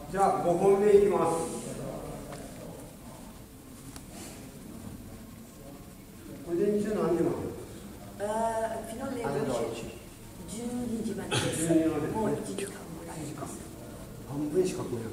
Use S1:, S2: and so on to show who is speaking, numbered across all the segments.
S1: じゃあ5本目いきます。午前中何時まで
S2: ？fino alle 12時までです。もう1時間もらいます。
S1: 半分しか来ない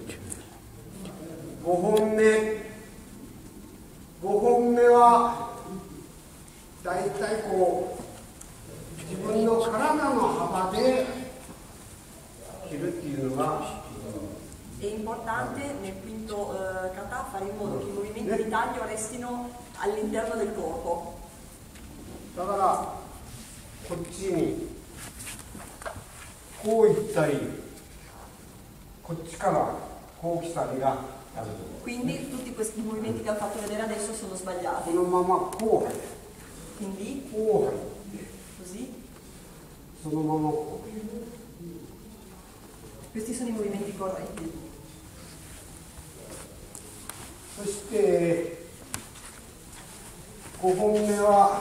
S1: 。5本目はだいたいこう自分の体の幅で切るっていうのが
S2: È importante nel quinto kata fare in modo che i movimenti di taglio restino all'interno del corpo.
S1: だからこっちにこういったりこっちからこう来たりがある。
S2: Quindi tutti questi movimenti che ho fatto vedere adesso sono sbagliati.
S1: このままこう入る。
S2: Quindi
S1: こう入って
S2: così.
S1: そのままこう。
S2: Questi sono i movimenti corretti.
S1: そして5本目は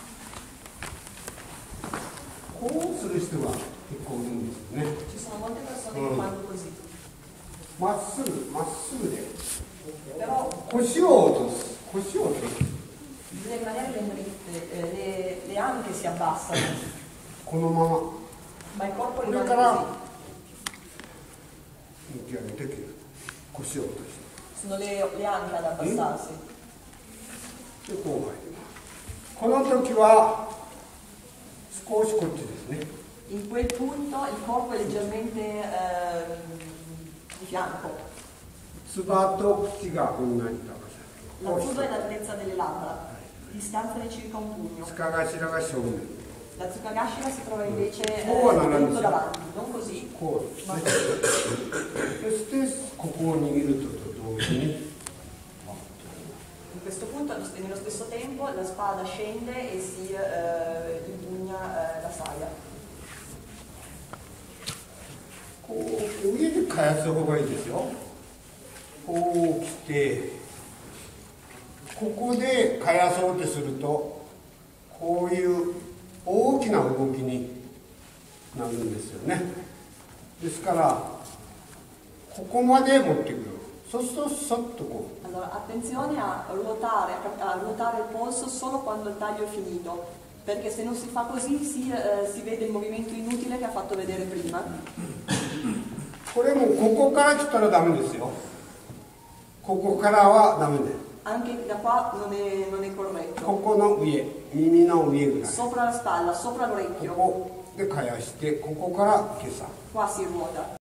S1: こうする人が結構いるんですよね。
S2: Ci sono molte persone che fanno così.
S1: まっすぐで
S2: Però
S1: 腰を落とす。腰を落とす。
S2: bisogna rimanere ben dritte, le anche si abbassano,
S1: このまま
S2: ma il corpo
S1: これ
S2: rimane
S1: から
S2: così.
S1: 向き上げて切る。腰を落として
S2: Sono le anche ad abbassarsi.
S1: でこう入ります。この時は少しこっちですね。
S2: In quel punto il corpo è leggermente di fianco.
S1: つばと口が同じ高さ。
S2: La curva è l'altezza delle labbra, distanza di circa un pugno.
S1: 塚頭が正面。
S2: La Tsukagashira si trova invece
S1: Oh, no, no,
S2: tutto
S1: no.
S2: davanti, non così,
S1: こうです
S2: ma
S1: ね。
S2: così.
S1: そしてここを握ると同時に
S2: In questo punto, nello stesso tempo, la spada scende e si impugna la saia.
S1: こう上で返す方がいいですよ。こう来てここで返そうとするとこういう大きな動きになるんですよね。ですからここまで持ってくる。そうするとそっとこう。
S2: Allora, attenzione a ruotare il polso solo quando il taglio è finito, perché se non si fa così si vede il movimento inutile che ha fatto vedere prima.
S1: これもここから来たらダメですよ。ここからはダメです。
S2: Anche da qua non è corretto.
S1: ここの上、耳の上ぐらい。
S2: Sopra la spalla, sopra
S1: こ
S2: l'orecchio,
S1: こで返して、ここから今朝。
S2: qua si ruota.